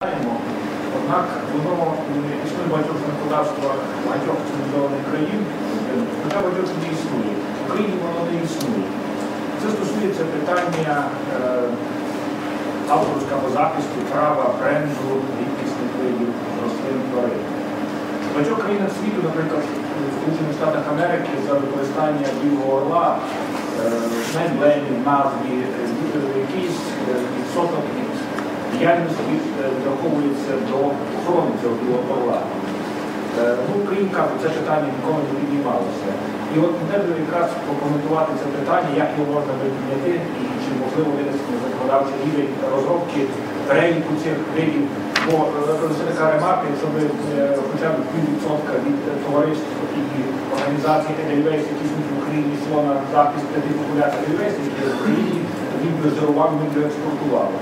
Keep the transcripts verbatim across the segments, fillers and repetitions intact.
Однак воно існує в багатьох законодавствах багатьох цивілізованих країн, хоча багатьох не існує. В Україні воно не існує. Це стосується питання е, авторського захисту, права, бренду, рідкісних видів рослин, тварин. В багатьох країнах світу, наприклад, в Сполучених Штатах Америки, за використання білого орла, е, емблемі, назві, якийсь відсоток від діяльності враховується до охорони цього білого орла. Ну, крім кажу, це питання ніколи не піднімалося. І от треба якраз прокоментувати це питання, як його можна випідняти і чи можливо винести на законодавчий рівень розробки переліку цих видів. Бо це така ремарка, якщо ви хоча б піввідсотка від товариств і організацій Едельвейс, які існують в Україні, йшло на захист п'яти популяцій Едельвейс, які в Україні, він би здорував, він би експортували.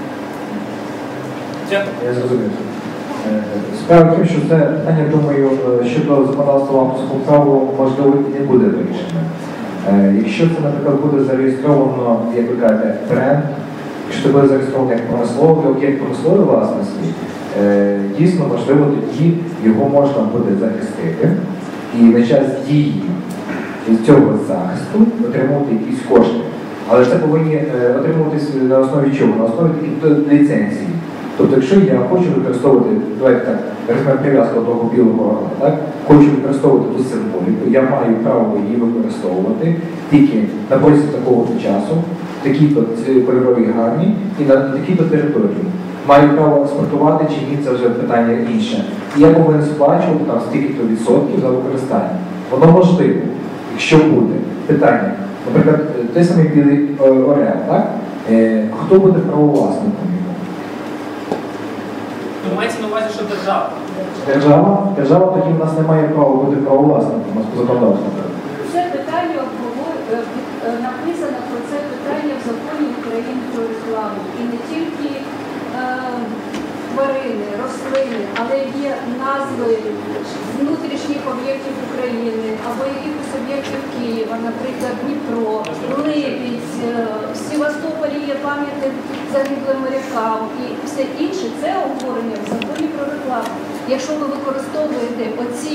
Я зрозумів. Справа в тому, що це питання, думаю, щодо законодавства авторського права, можливо, і не буде вирішено. Якщо це, наприклад, буде зареєстровано, як ви кажете, бренд, якщо це буде зареєстровано як промисловий об'єкт промислової власності, дійсно, можливо, тоді його можна буде захистити і на час дії цього захисту отримувати якісь кошти. Але це повинні отримуватись на основі чого? На основі таких ліцензій. Тобто, якщо я хочу використовувати, давайте так, візьмемо прив'язку до того білого орла, так, хочу використовувати ту символіку, я маю право її використовувати тільки на протязі такого часу, в такій-то кольоровій гамі і на такій-то території. Маю право експортувати чи ні, це вже питання інше. І я повинен сплачувати там стільки-то відсотків за використання. Воно можливо, якщо буде питання. Наприклад, той самий білий орел, так? Е, хто буде правовласником? Мається на увазі, що держава. Держава? Держава тоді в нас немає права бути правовласником, у нас по законодавству. Це питання написано про це питання в законі України про рекламу. І не тільки е, тварини, рослини, але є назви внутрішніх об'єктів України або якихось об'єктів Києва, наприклад, Дніпро, Липець, в Севастополі є пам'ятник загиблим морякам і все інше – це обговорення в законі про рекламу. Якщо ви використовуєте оці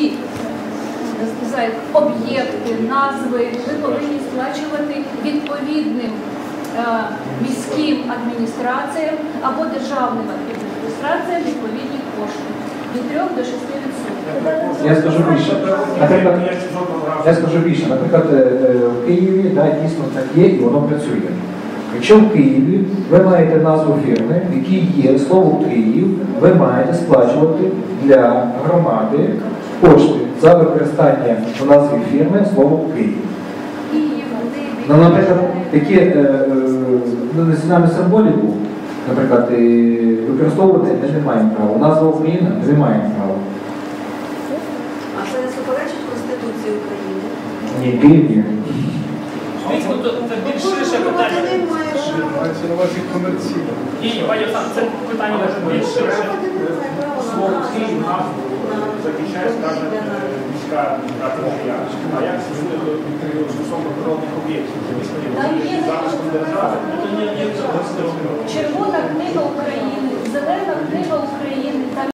об'єкти, назви, ви повинні сплачувати відповідним е, міським адміністраціям або державним адміністраціям відповідні кошти. Від трьох до шести відсотків. Я скажу більше. Наприклад, я скажу більше. Наприклад, в Києві да, дійсно так є і воно працює. Якщо в Києві ви маєте назву фірми, в якій є слово Київ, ви маєте сплачувати для громади кошти за використання в назві фірми слово Київ. Ну, наприклад, такі е, е, національну символіку, наприклад, використовувати ми не маємо права. Назва Україна ми не маємо права. А це не суперечить Конституції України? Ні, Київ ні. Це більш ширше питання. Мається на увазі комерційно. Ні, пані Оксана, це питання може більш ширше. Слово Київ назву захищає, скажімо, міська адміністрація. А як це буде стосовно природних об'єктів? Там є захистом держави. Червона книга України, зелена книга України.